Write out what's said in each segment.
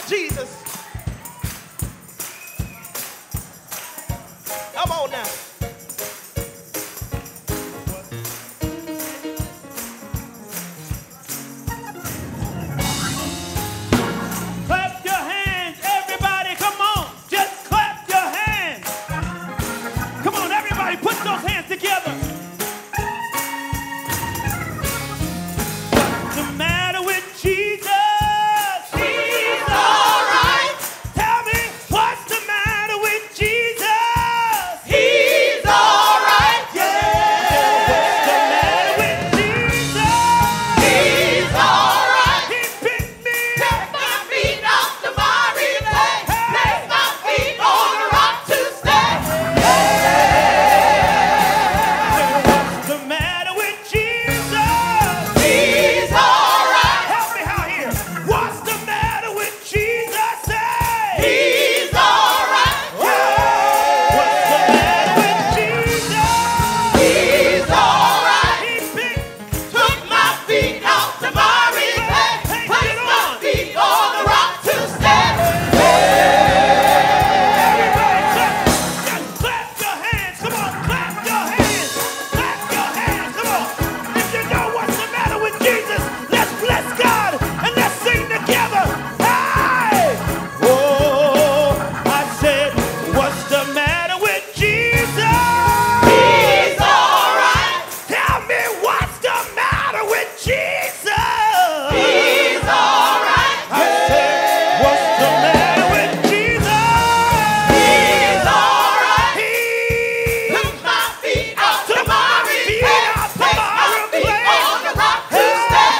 Jesus. Come on now. Clap your hands, everybody. Come on. Just clap your hands. Come on, everybody. Put those hands together. What's the matter with Jesus? He's all right. Tell me, what's the matter with Jesus? He's all right. What's the matter with Jesus? He's all right. He picked me Took up. my feet off the miry clay. Placed my feet on a rock to stay. What's the matter with Jesus? He's all right. Help me out here. What's the matter with Jesus? Say. He's all right. What's the matter with Jesus? He's all right. He picked Took my feet off the miry clay. Placed my feet on the rock to stay. everybody. Just clap your hands. Come on, clap your hands. Clap your hands. Come on. If you know what's the matter with Jesus, let's bless God and let's sing together. Hey! Oh, I said, what's the matter with Jesus? He's all right. Tell me what's the matter with Jesus? He's all right. I said, what's the matter with Jesus? He's all right. He Took my feet off the miry feet clay. off the Placed my miry feet clay. on the rock to stay.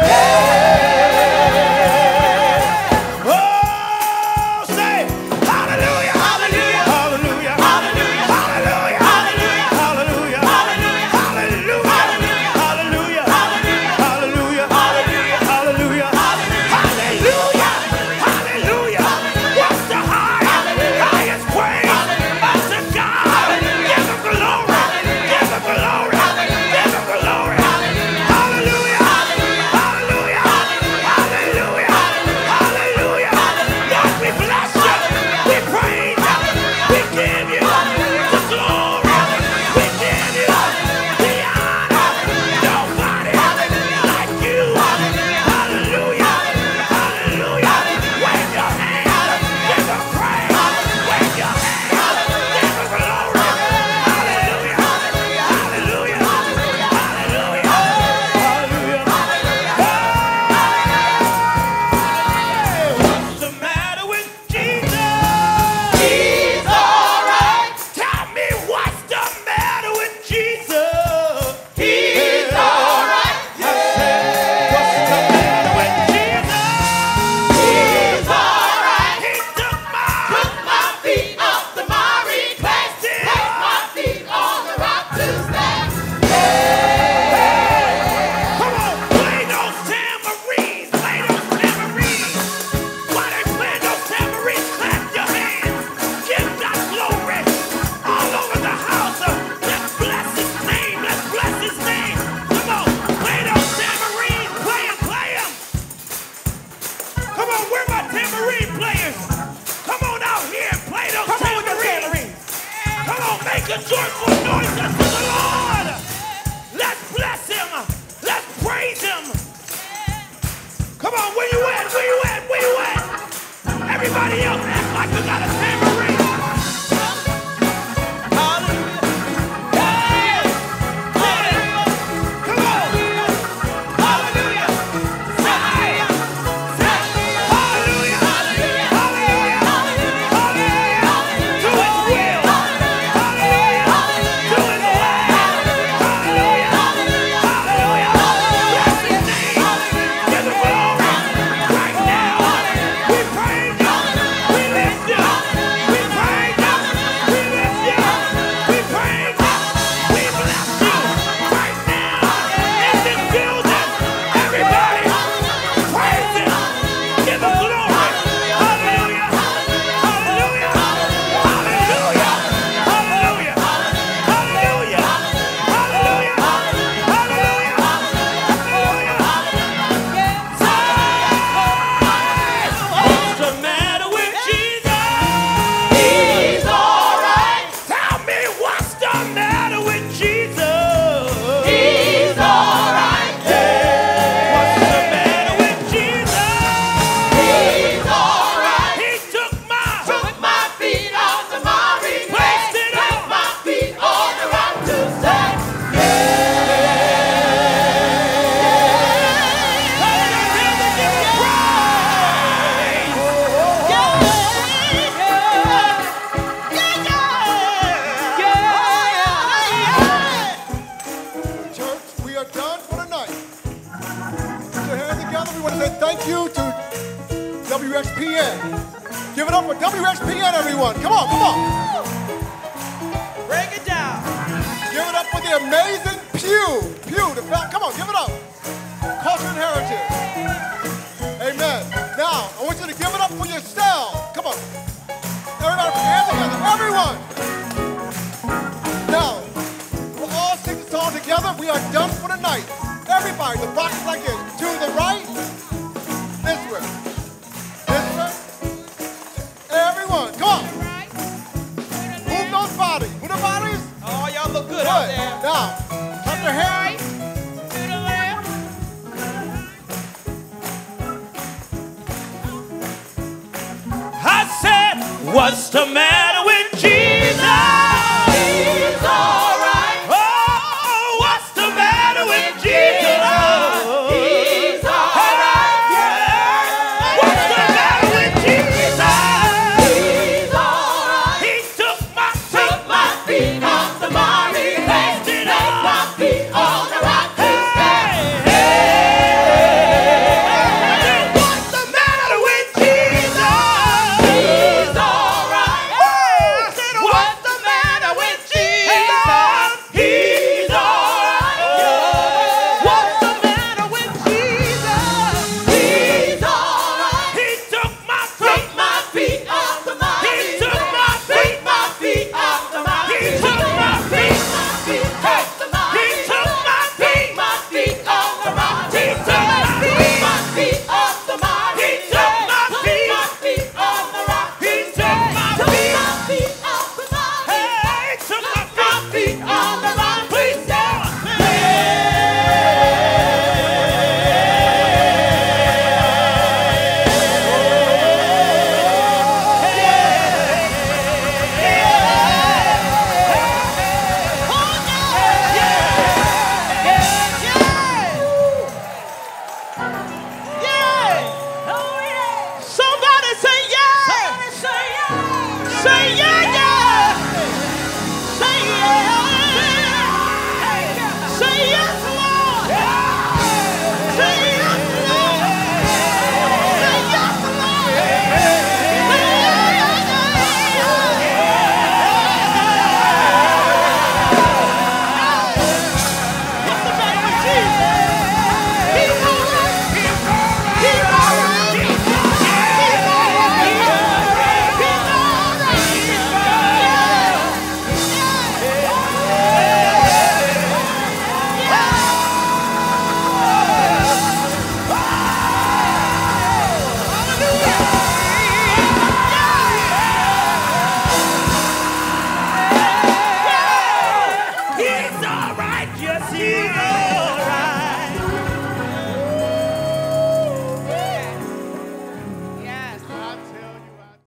Oh, say hallelujah, hallelujah, hallelujah, hallelujah, hallelujah, hallelujah, hallelujah, hallelujah, hallelujah, hallelujah, hallelujah, hallelujah, hallelujah, hallelujah. What's the highest praise unto God? Give him glory, give him glory, give him glory. Hallelujah, hallelujah, hallelujah, hallelujah. Lord, we bless you, we praise you, we give you the glory, we give you the honor. Nobody like you. Hallelujah, hallelujah. Wave your hand, give him praise. Wave your hand, give him glory. Hallelujah, hallelujah, hallelujah, hallelujah. What's the matter with Jesus? He's all right. Tell me what's the matter with Jesus? He's all right. What's the matter with Jesus? He's all right. He took Took my feet off the miry clay. Placed my feet on the rock to stay. Come on, play those tambourines, play those tambourines. While they play those tambourines, clap your hands, give God glory all over the house. Let's bless his name, let's bless his name. Come on, play those tambourines, play them. Come on, where my tambourine players? Come on out here and play those tambourines. Come on, make a joyful noise unto the Lord. Let's bless him. Let's praise him. Come on, where you at? Where you at? Where you at? Everybody else act like you got a tambourine. Come on. Hallelujah. Hallelujah. Hallelujah. Hallelujah. To his will. Hallelujah. To his way. WXPN. Give it up for WXPN, everyone. Come on, come on. Break it down. Give it up for the amazing Pew. Come on, give it up. Culture and heritage. Amen. Now, I want you to give it up for yourself. Come on. Everybody, put your hands together. Everyone. Now, we'll all sing the song together. We are done for the night. Everybody, the box is like this. To the right. This way. This way. Everyone, come on. Move those bodies. Move the bodies. Oh, y'all look good out there. Now, clap your hands. To the left. I said, what's the matter?